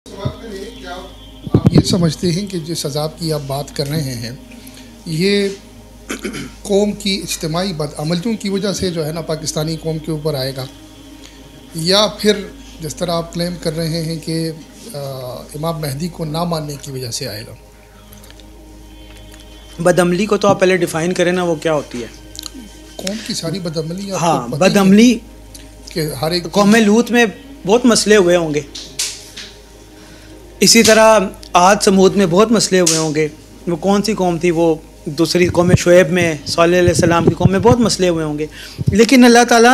क्या आप ये समझते हैं कि जिस अजाब की आप बात कर रहे हैं ये कौम की इज्तिमाई बदअमलियों की वजह से जो है ना पाकिस्तानी कौम के ऊपर आएगा, या फिर जिस तरह आप क्लेम कर रहे हैं कि इमाम मेहदी को ना मानने की वजह से आएगा? बदअमली को तो आप पहले डिफ़ाइन करें ना, वो क्या होती है? कौम की सारी बदअमली। हाँ, बदअमली कि हर एक कौम लूत में बहुत मसले हुए होंगे, इसी तरह आद समूद में बहुत मसले हुए होंगे। वो कौन सी कौम थी, वो दूसरी कौम शुएब में, सालेह अलैहिस्सलाम की कौम में बहुत मसले हुए होंगे। लेकिन अल्लाह ताला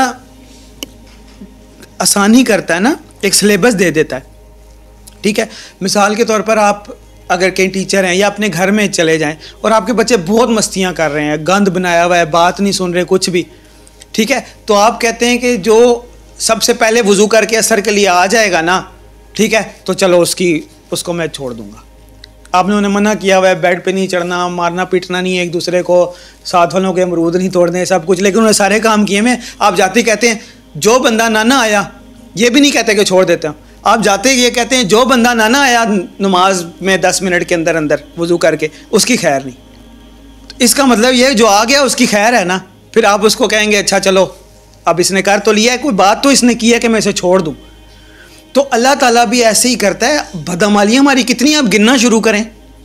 आसानी करता है ना, एक सिलेबस दे देता है। ठीक है, मिसाल के तौर पर आप अगर कहीं टीचर हैं या अपने घर में चले जाएं और आपके बच्चे बहुत मस्तियां कर रहे हैं, गंद बनाया हुआ है, बात नहीं सुन रहे कुछ भी, ठीक है, तो आप कहते हैं कि जो सबसे पहले वज़ू करके असर के लिए आ जाएगा ना, ठीक है, तो चलो उसको मैं छोड़ दूंगा। आपने उन्हें मना किया हुआ है, बेड पे नहीं चढ़ना, मारना पीटना नहीं, एक दूसरे को, साथ वालों के अमरूद नहीं तोड़ने, सब कुछ, लेकिन उन्होंने सारे काम किए में आप जाते कहते हैं जो बंदा ना आया, ये भी नहीं कहते कि छोड़ देते हैं, आप जाते ये कहते हैं जो बंदा ना आया नमाज में 10 मिनट के अंदर अंदर वज़ू करके, उसकी खैर नहीं। तो इसका मतलब ये जो आ गया उसकी खैर है ना, फिर आप उसको कहेंगे अच्छा चलो अब इसने कर तो लिया है, कोई बात तो इसने की है कि मैं इसे छोड़ दूँ। तो अल्लाह ताला भी ऐसे ही करता है। बदअमली हमारी कितनी, आप गिनना शुरू करें।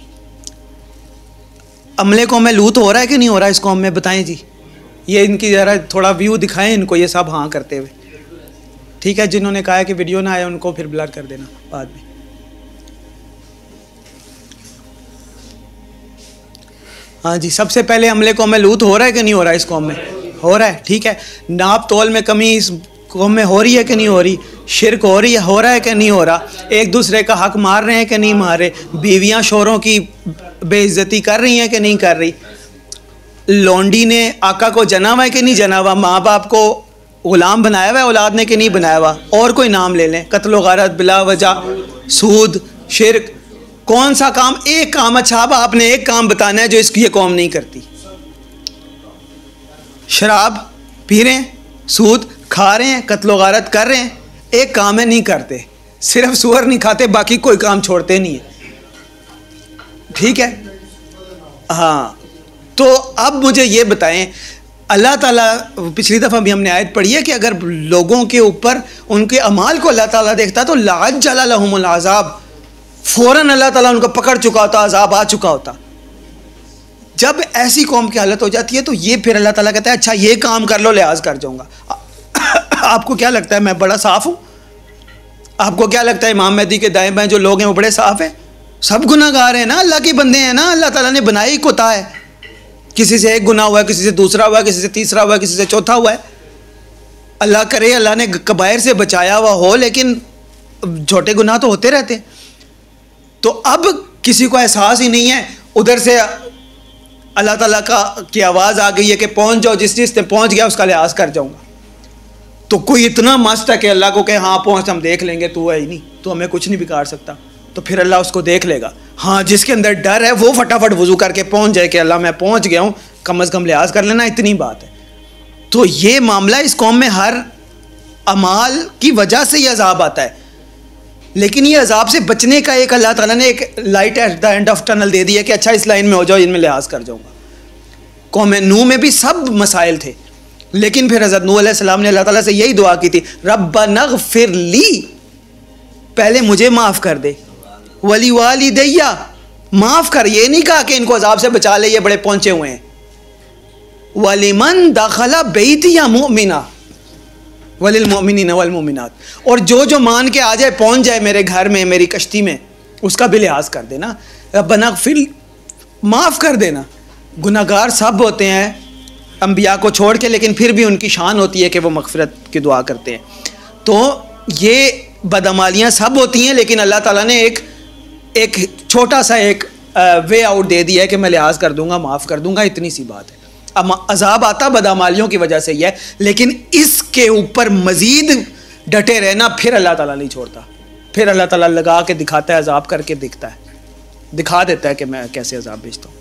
अमले कौम में लूत हो रहा है कि नहीं हो रहा है इस कौम में, बताएं जी। ये इनकी ज़रा थोड़ा व्यू दिखाएं इनको, ये सब हाँ करते हुए। ठीक है, जिन्होंने कहा है कि वीडियो ना आए उनको फिर ब्लर कर देना बाद में। हाँ जी, सबसे पहले अमले कौम में लूत हो रहा है कि नहीं हो रहा है इस कौम में? हो रहा है। ठीक है, नाप तोल में कमी इस कौम में हो रही है कि नहीं हो रही? शिरक हो रही है, हो रहा है कि नहीं हो रहा? एक दूसरे का हक मार रहे हैं कि नहीं मार रहे? बीवियां शोरों की बेइज्जती कर रही हैं कि नहीं कर रही? लौंडी ने आका को जना हुआ है कि नहीं जना हुआ? माँ बाप को गुलाम बनाया हुआ है औलाद ने कि नहीं बनाया हुआ? और कोई नाम ले लें, कत्ल गारत, बिला वजह, सूद, शिरक, कौन सा काम? एक काम। अच्छा, अब आपने एक काम बताना है जो इसकी ये कौम नहीं करती। शराब पी रहे हैं, सूद खा रहे हैं, कत्ल गारत कर रहे हैं, एक काम है नहीं करते। सिर्फ सूअर नहीं खाते, बाकी कोई काम छोड़ते नहीं है। ठीक है, हाँ। तो अब मुझे ये बताएं, अल्लाह ताला, पिछली दफ़ा भी हमने आयत पढ़ी है कि अगर लोगों के ऊपर उनके अमाल को अल्लाह ताला देखता तो लाअज्जल लहुमुल अज़ाब, फ़ौरन अल्लाह ताला उनको पकड़ चुका होता, अज़ाब आ चुका होता। जब ऐसी कौम की हालत हो जाती है तो ये फिर अल्लाह ताला कहता है अच्छा ये काम कर लो, लिहाज कर जाऊँगा। आपको क्या लगता है मैं बड़ा साफ़ हूँ? आपको क्या लगता है इमाम मेहदी के दाएँ बाएँ जो लोग हैं वो बड़े साफ़ हैं? सब गुनाहगार हैं ना, अल्लाह के बंदे हैं ना। अल्लाह ताला ने बनाई कोता है, किसी से एक गुनाह हुआ है, किसी से दूसरा हुआ है, किसी से तीसरा हुआ है, किसी से चौथा हुआ है। अल्लाह करे अल्लाह ने कबायर से बचाया हुआ हो, लेकिन छोटे गुनाह तो होते रहते हैं। तो अब किसी को एहसास ही नहीं है, उधर से अल्लाह ताला की आवाज़ आ गई है कि पहुँच जाओ, जिस चीज़ से पहुँच गया उसका लिहाज कर जाऊँगा। तो कोई इतना मस्त है कि अल्लाह को कहे हाँ पहुँच, हम देख लेंगे, तू है ही नहीं, तो हमें कुछ नहीं बिगाड़ सकता। तो फिर अल्लाह उसको देख लेगा। हाँ, जिसके अंदर डर है वो फटाफट वज़ू करके पहुँच जाए कि अल्लाह मैं पहुँच गया हूँ, कम अज़ कम लिहाज कर लेना, इतनी बात है। तो ये मामला इस कौम में हर अमाल की वजह से ये अज़ाब आता है। लेकिन ये अज़ाब से बचने का एक अल्लाह ताला ने एक light at the end of tunnel दे दिया कि अच्छा इस लाइन में हो जाओ, इनमें लिहाज कर जाऊँगा। कौम नूह में भी सब मसाइल थे, लेकिन फिर हज़रत नूह अलैहिस्सलाम ने अल्लाह ताला से यही दुआ की थी, रब्बना ग़फ़िर ली, पहले मुझे माफ़ कर दे, वली वालिदैया, माफ़ कर। ये नहीं कहा कि इनको अज़ाब से बचा ले, ये बड़े पहुँचे हुए हैं। वलिमन दखला बैतिया मुमिना वलिल मुमिनीना वल मुमिनात, और जो मान के आ जाए, पहुँच जाए मेरे घर में, मेरी कश्ती में, उसका भी लिहाज कर देना। रब्बना ग़फ़िर, माफ़ कर देना। गुनाहगार सब होते हैं अंबिया को छोड़ के, लेकिन फिर भी उनकी शान होती है कि वो मग़फ़िरत की दुआ करते हैं। तो ये बदअमालियाँ सब होती हैं, लेकिन अल्लाह ताला ने एक छोटा सा एक वे आउट दे दिया है कि मैं लिहाज कर दूंगा, माफ़ कर दूंगा, इतनी सी बात है। अब अज़ाब आता बदअमालियों की वजह से ही है, लेकिन इसके ऊपर मज़ीद डटे रहना फिर अल्लाह ताला नहीं छोड़ता। फिर अल्लाह ताला लगा के दिखाता है, अज़ाब करके दिखता है, दिखा देता है कि मैं कैसे अज़ाब भेजता हूँ।